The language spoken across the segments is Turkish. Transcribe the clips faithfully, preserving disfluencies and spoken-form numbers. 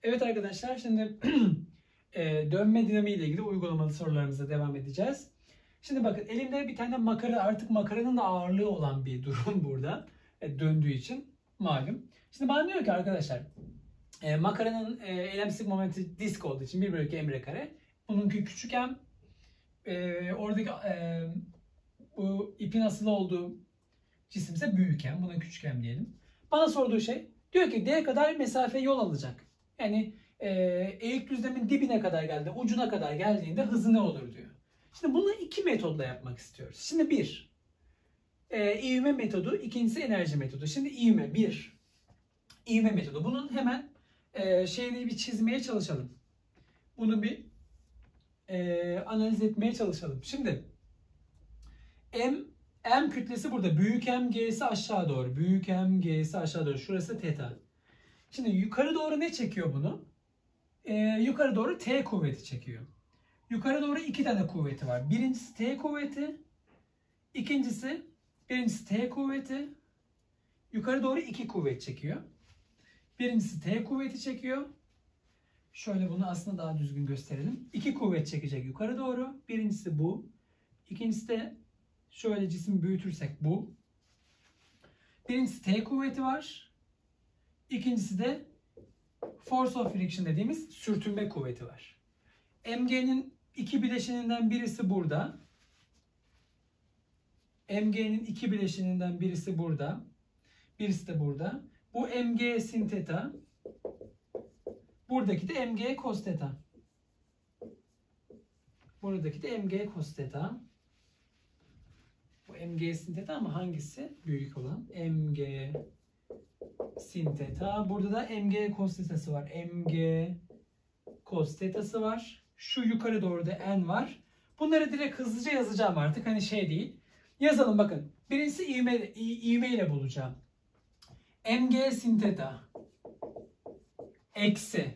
Evet arkadaşlar, şimdi e, dönme dinamiği ile ilgili uygulamalı sorularımıza devam edeceğiz. Şimdi bakın, elimde bir tane makara, artık makaranın da ağırlığı olan bir durum burada. E, döndüğü için malum. Şimdi bana diyor ki arkadaşlar, e, makaranın e, eylemsizlik momenti disk olduğu için bir bölü iki m kare. Bununki küçük m. E, oradaki e, bu ipin asılı olduğu cisim ise büyük m. Buna küçük m diyelim. Bana sorduğu şey, diyor ki d kadar mesafe yol alacak. Yani e, eğik düzlemin dibine kadar geldi, ucuna kadar geldiğinde hızı ne olur diyor. Şimdi bunu iki metodla yapmak istiyoruz. Şimdi bir, e, ivme metodu, ikincisi enerji metodu. Şimdi ivme, bir, ivme metodu. Bunun hemen e, şeyini bir çizmeye çalışalım. Bunu bir e, analiz etmeye çalışalım. Şimdi m, m kütlesi burada. Büyük M, G'si aşağı doğru. Büyük M, G'si aşağı doğru. Şurası teta. Şimdi yukarı doğru ne çekiyor bunu? Ee, yukarı doğru T kuvveti çekiyor. Yukarı doğru iki tane kuvveti var. Birincisi T kuvveti. İkincisi, birincisi T kuvveti. Yukarı doğru iki kuvvet çekiyor. Birincisi T kuvveti çekiyor. Şöyle bunu aslında daha düzgün gösterelim. İki kuvvet çekecek yukarı doğru. Birincisi bu. İkincisi de şöyle cisim büyütürsek bu. Birincisi T kuvveti var. İkincisi de force of friction dediğimiz sürtünme kuvveti var. M G'nin iki bileşeninden birisi burada. M G'nin iki bileşeninden birisi burada. Birisi de burada. Bu M G sin theta. Buradaki de M G cos theta. Buradaki de M G cos theta. Bu M G sin theta ama hangisi büyük olan? M G sin theta. Burada da M G cos theta'sı var. M G cos theta'sı var. Şu yukarı doğru da n var. Bunları direkt hızlıca yazacağım artık. Hani şey değil. Yazalım bakın. Birincisi ivme, ivme ile bulacağım. M G sin theta eksi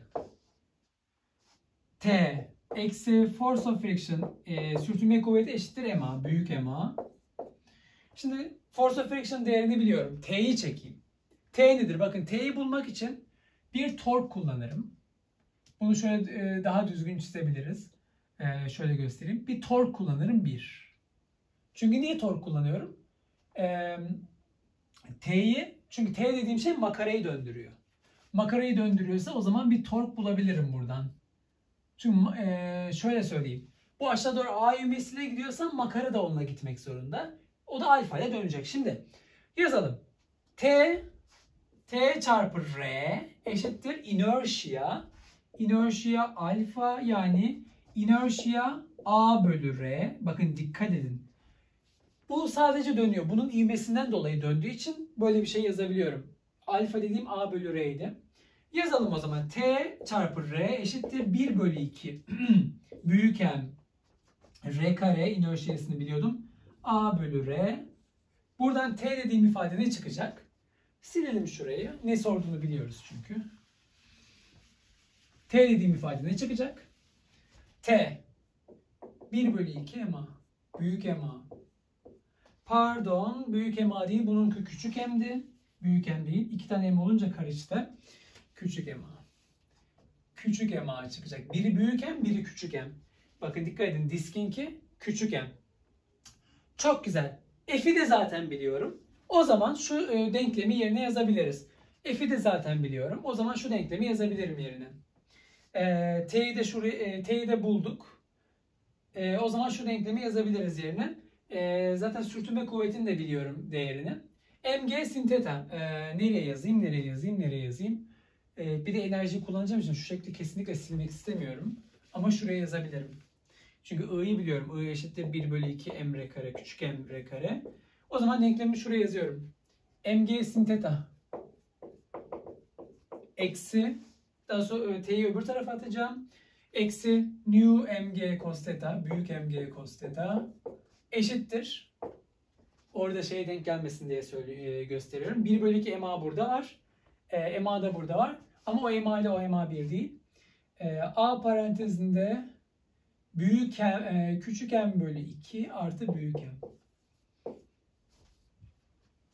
T eksi force of friction, e, sürtünme kuvveti eşittir M A. Büyük M A. Şimdi force of friction değerini biliyorum. T'yi çekeyim. T nedir? Bakın, T'yi bulmak için bir tork kullanırım. Bunu şöyle e, daha düzgün çizebiliriz. E, şöyle göstereyim. Bir tork kullanırım bir. Çünkü niye tork kullanıyorum? E, T'yi, çünkü T dediğim şey makarayı döndürüyor. Makarayı döndürüyorsa o zaman bir tork bulabilirim buradan. Çünkü e, şöyle söyleyeyim. Bu aşağı doğru A ivmesiyle gidiyorsa makara da onunla gitmek zorunda. O da alfa ile dönecek. Şimdi yazalım. T T çarpı R eşittir inertia. Inertia alfa, yani inertia A bölü R. Bakın dikkat edin. Bu sadece dönüyor. Bunun ivmesinden dolayı döndüğü için böyle bir şey yazabiliyorum. Alfa dediğim A bölü R'ydi. Yazalım o zaman. T çarpı R eşittir bir bölü iki. Büyük M R kare, inertiasını biliyordum. A bölü R. Buradan T dediğim ifade ne çıkacak? Silelim şurayı. Ne sorduğunu biliyoruz çünkü. T dediğim ifade ne çıkacak? T bir bölü iki M A. Büyük M A. Pardon, büyük M A değil. Bununki küçük M'di. Büyük M değil. İki tane M olunca karıştı. Küçük M A. Küçük M A çıkacak. Biri büyük M, biri küçük M. Bakın dikkat edin. Diskinki küçük M. Çok güzel. F'i de zaten biliyorum. O zaman şu e, denklemi yerine yazabiliriz. F'i de zaten biliyorum. O zaman şu denklemi yazabilirim yerine. E, T'yi de şuraya, e, T'yi de bulduk. E, o zaman şu denklemi yazabiliriz yerine. E, zaten sürtünme kuvvetini de biliyorum değerini. M G sin theta. E, nereye yazayım? Nereye yazayım? Nereye yazayım? E, bir de enerjiyi kullanacağım için şu şekli kesinlikle silmek istemiyorum. Ama şuraya yazabilirim. Çünkü I'yi biliyorum. I eşittir bir bölü iki M R kare. Küçük M R kare. O zaman denklemimi şuraya yazıyorum. M G sin theta eksi, daha sonra T'yi öbür tarafa atacağım. Eksi new M G cos theta, büyük M G cos theta eşittir. Orada şey denk gelmesin diye söyle, gösteriyorum. bir bölü iki M A burada var. E, M A da burada var. Ama o M A ile o M A bir değil. E, A parantezinde büyük M, e, küçük M bölü iki artı büyük M.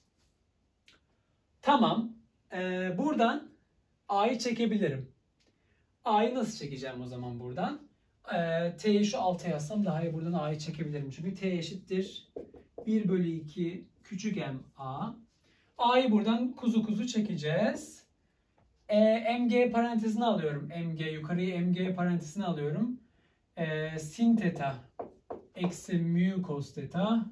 Tamam. Ee, buradan A'yı çekebilirim. A'yı nasıl çekeceğim o zaman buradan? Ee, T'yi şu alta yazsam daha iyi, buradan A'yı çekebilirim. Çünkü T eşittir bir bölü iki küçük m A. A'yı buradan kuzu kuzu çekeceğiz. E, mg parantezine alıyorum. Mg yukarıyı mg parantezine alıyorum. E, sin teta eksi mu cos teta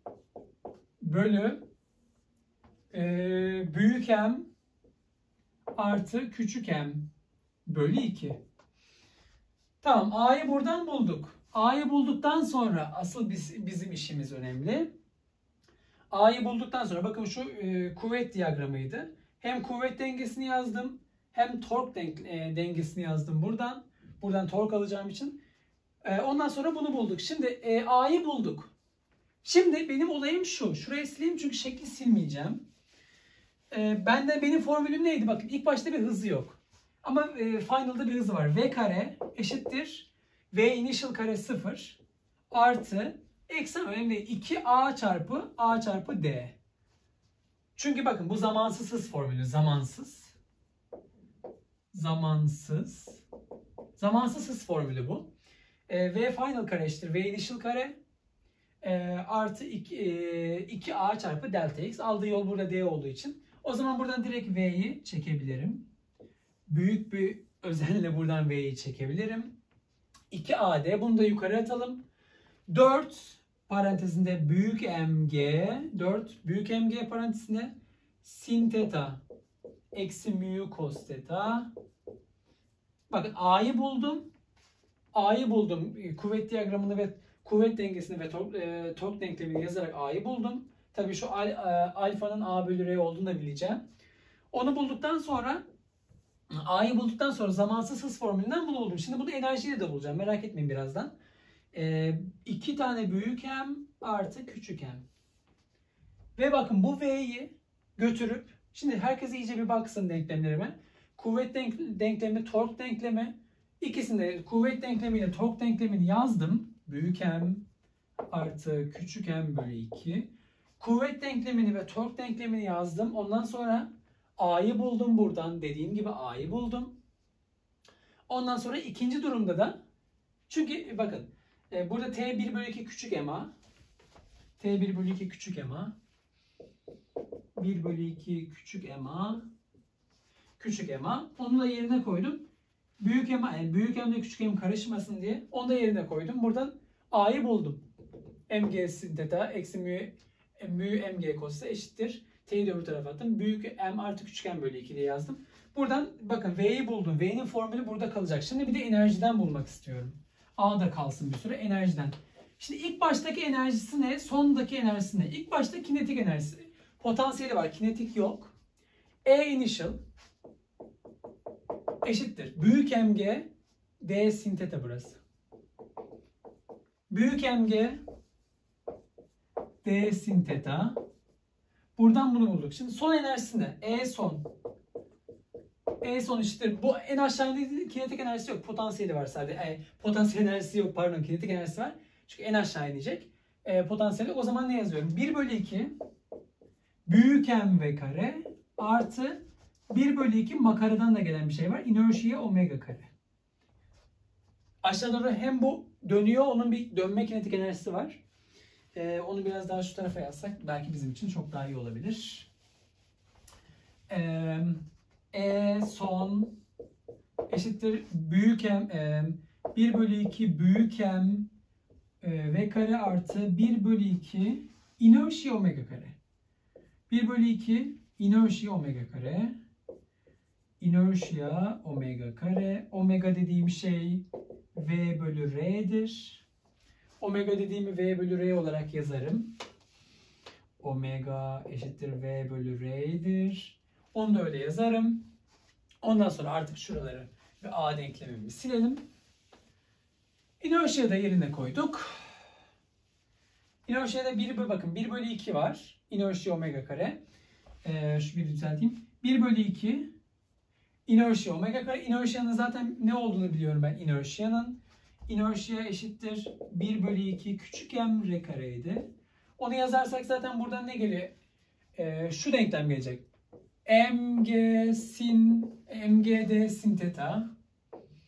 bölü e, büyük M artı küçük M bölü iki. Tamam, A'yı buradan bulduk. A'yı bulduktan sonra asıl biz, bizim işimiz önemli. A'yı bulduktan sonra bakın şu e, kuvvet diyagramıydı. Hem kuvvet dengesini yazdım hem tork denk, e, dengesini yazdım buradan. Buradan tork alacağım için. E, ondan sonra bunu bulduk. Şimdi e, A'yı bulduk. Şimdi benim olayım şu. Şurayı sileyim çünkü şekli silmeyeceğim. E, bende benim formülüm neydi? Bakın ilk başta bir hızı yok. Ama e, final'da bir hızı var. V kare eşittir V initial kare sıfır artı eksen önemli değil. iki A çarpı A çarpı D. Çünkü bakın bu zamansız hız formülü. Zamansız. Zamansız. Zamansız hız formülü bu. E, V final kare eşittir V initial kare e, artı iki A çarpı delta x. Aldığı yol burada D olduğu için. O zaman buradan direkt V'yi çekebilirim. Büyük bir özenle buradan V'yi çekebilirim. iki A D. Bunu da yukarı atalım. dört parantezinde büyük mg. dört büyük mg parantezinde sin theta eksi mu cos theta. Bakın A'yı buldum. A'yı buldum. Kuvvet diyagramını ve kuvvet dengesini ve tork, e, tork denklemini yazarak A'yı buldum. Tabii şu al, e, alfanın A bölü R olduğunu da bileceğim. Onu bulduktan sonra A'yı bulduktan sonra zamansız hız formülünden bunu buldum. Şimdi bunu enerjiyle de bulacağım. Merak etmeyin birazdan. E, iki tane büyük M artı küçük M. Ve bakın bu V'yi götürüp şimdi herkes iyice bir baksın denklemlerime. Kuvvet denk, denklemi, tork denklemi. İkisinde kuvvet denklemiyle tork denklemini yazdım. Büyük M artı küçük M bölü iki. Kuvvet denklemini ve tork denklemini yazdım. Ondan sonra A'yı buldum buradan. Dediğim gibi A'yı buldum. Ondan sonra ikinci durumda da çünkü bakın burada T bir bölü iki küçük M A. T bir bölü iki küçük M A. bir bölü iki küçük M A. Küçük M A. Onu da yerine koydum. Büyük M, yani büyük M ile küçük M karışmasın diye onu da yerine koydum. Buradan A'yı buldum. Mg sin theta eksi mu, mu mg cos eşittir. T'yi de öbür tarafa attım. Büyük M artı küçük M bölü iki diye yazdım. Buradan bakın V'yi buldum. V'nin formülü burada kalacak. Şimdi bir de enerjiden bulmak istiyorum. A da kalsın bir süre enerjiden. Şimdi ilk baştaki enerjisi ne? Sondaki enerjisi ne? İlk başta kinetik enerjisi. Potansiyeli var. Kinetik yok. E initial eşittir. Büyük mg d sin theta burası. Büyük mg d sin theta. Buradan bunu bulduk. Şimdi son enerjisi ne? E son. E son eşittir. Bu en aşağı indiği kinetik enerjisi yok. Potansiyeli var sadece. E, potansiyel enerjisi yok. Pardon. Kinetik enerjisi var. Çünkü en aşağı inecek. E, potansiyeli. O zaman ne yazıyorum? bir bölü iki büyük mv kare artı bir bölü iki makareden da gelen bir şey var. Inertia omega kare. Aşağı doğru hem bu dönüyor. Onun bir dönme kinetik enerjisi var. Ee, onu biraz daha şu tarafa yazsak belki bizim için çok daha iyi olabilir. Ee, e son eşittir büyük M e, bir bölü iki büyük M e, v kare artı bir bölü iki inertia omega kare. bir bölü iki inertia omega kare. Inertia omega kare. Omega dediğim şey V bölü R'dir. Omega dediğimi V bölü R olarak yazarım. Omega eşittir V bölü R'dir. Onu da öyle yazarım. Ondan sonra artık şuraları ve A denklemimi silelim. Inertia'yı da yerine koyduk. Inertia'da bir bakın bir bölü iki var. Inertia omega kare. Ee, şu bir düzelteyim. bir bölü iki inertia omega kare. Inertia'nın zaten ne olduğunu biliyorum ben inertia'nın. Inertia eşittir bir bölü iki küçük m r kareydi. Onu yazarsak zaten buradan ne geliyor? Ee, şu denklem gelecek. Mg sin mgd sin theta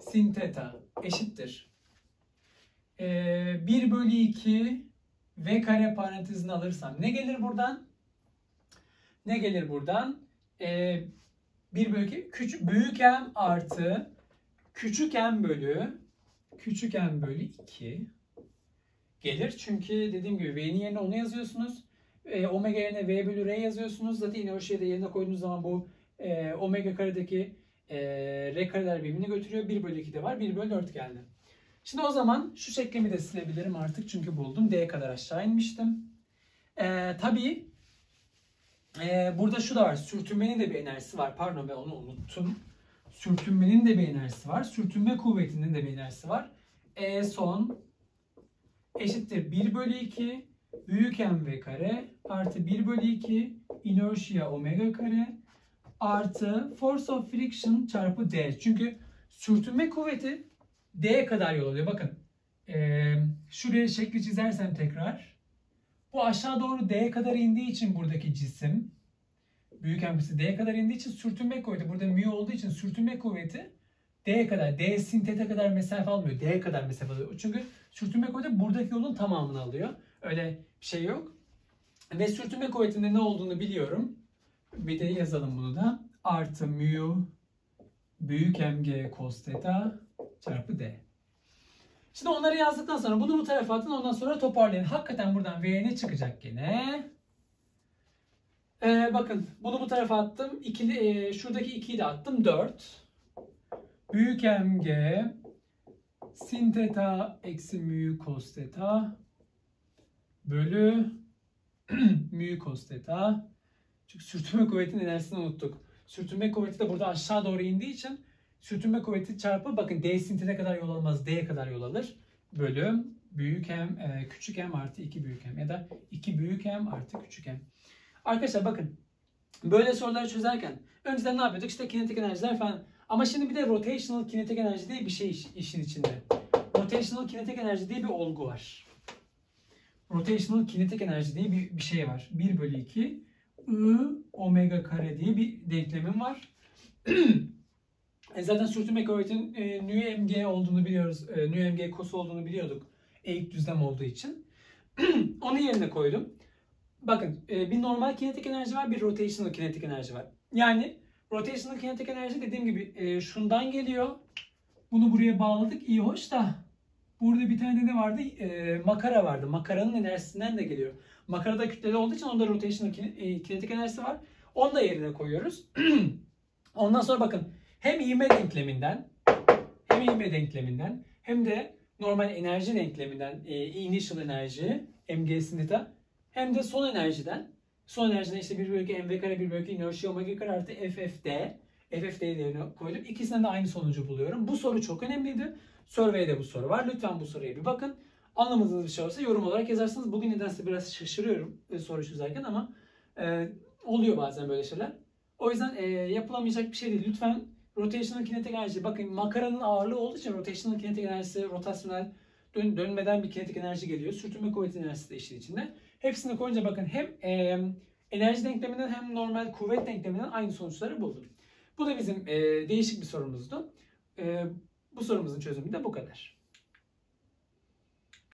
sin theta eşittir. Ee, bir bölü iki v kare parantezini alırsam ne gelir buradan? Ne gelir buradan? Ee, bir bölü iki küçük, büyük m artı küçük m bölü küçük m bölü iki gelir. Çünkü dediğim gibi v'nin yerine onu yazıyorsunuz. E, omega yerine v bölü r yazıyorsunuz. Zaten yine o şeyi de yerine koyduğunuz zaman bu e, omega karedeki e, r kareler birbirini götürüyor. bir bölü iki de var. bir bölü dört geldi. Şimdi o zaman şu şeklimi de silebilirim artık. Çünkü buldum. D'ye kadar aşağı inmiştim. E, tabii e, burada şu da var. Sürtünmenin de bir enerjisi var. Pardon ben onu unuttum. Sürtünmenin de bir enerjisi var. Sürtünme kuvvetinin de bir enerjisi var. E son eşittir bir bölü iki büyük m kare artı bir bölü iki inertia omega kare artı force of friction çarpı d. Çünkü sürtünme kuvveti d'ye kadar yol alıyor. Bakın ee, şuraya şekli çizersem tekrar bu aşağı doğru d'ye kadar indiği için buradaki cisim büyük m'si d'ye kadar indiği için sürtünme kuvveti burada mu olduğu için sürtünme kuvveti D'ye kadar, D sin theta kadar mesafe almıyor. D'ye kadar mesafe alıyor. Çünkü sürtünme kuvveti buradaki yolun tamamını alıyor. Öyle bir şey yok. Ve sürtünme kuvvetinde ne olduğunu biliyorum. Bir de yazalım bunu da. Artı mu büyük mg cos theta çarpı D. Şimdi onları yazdıktan sonra bunu bu tarafa atın. Ondan sonra toparlayın. Hakikaten buradan V ne çıkacak gene? Ee, bakın bunu bu tarafa attım. İkili, e, şuradaki ikiyi de attım. dört. Büyük mg sin theta eksi mu cos theta bölü mu cos theta. Çünkü sürtünme kuvvetinin enerjisini unuttuk. Sürtünme kuvveti de burada aşağı doğru indiği için sürtünme kuvveti çarpı bakın d sin theta kadar yol almaz. D'ye kadar yol alır. Bölü büyük m e, küçük m artı iki büyük m ya da iki büyük m artı küçük m. Arkadaşlar bakın böyle soruları çözerken önceden ne yapıyorduk? İşte kinetik enerjiler falan. Ama şimdi bir de rotational kinetik enerji diye bir şey iş, işin içinde. Rotational kinetik enerji diye bir olgu var. Rotational kinetik enerji diye bir, bir şey var. bir bölü iki I omega kare diye bir denklemim var. e zaten sürtünme kuvvetinin e, nu mg olduğunu biliyoruz. E, nu mg cos olduğunu biliyorduk. Eğik düzlem olduğu için. Onu yerine koydum. Bakın e, bir normal kinetik enerji var, bir rotational kinetik enerji var. Yani rotational kinetik enerji dediğim gibi e, şundan geliyor. Bunu buraya bağladık. İyi hoş da burada bir tane de ne vardı? E, makara vardı. Makaranın enerjisinden de geliyor. Makarada kütleli olduğu için onda rotational kinetik enerjisi var. Onu da yerine koyuyoruz. Ondan sonra bakın hem ivme denkleminden hem ivme denkleminden hem de normal enerji denkleminden e, initial enerji mg sin theta hem de son enerjiden son enerjiden işte bir bölü iki mv kare bir bölü iki inertia omega kare artı ffd ffd'yi yerine koydum. İkisinden de aynı sonucu buluyorum. Bu soru çok önemliydi. Survey'de bu soru var. Lütfen bu soruya bir bakın. Anlamadığınız bir şey olursa yorum olarak yazarsınız. Bugün nedense biraz şaşırıyorum soru çözerken ama e, oluyor bazen böyle şeyler. O yüzden e, yapılamayacak bir şey değil. Lütfen rotational kinetik enerji. Bakın makaranın ağırlığı olduğu için rotational kinetik enerjisi rotasyonel dön, dönmeden bir kinetik enerji geliyor. Sürtünme kuvveti enerjisi de işin içinde. Hepsini koyunca bakın hem e, enerji denkleminden hem normal kuvvet denkleminden aynı sonuçları buldum. Bu da bizim e, değişik bir sorumuzdu. E, bu sorumuzun çözümü de bu kadar.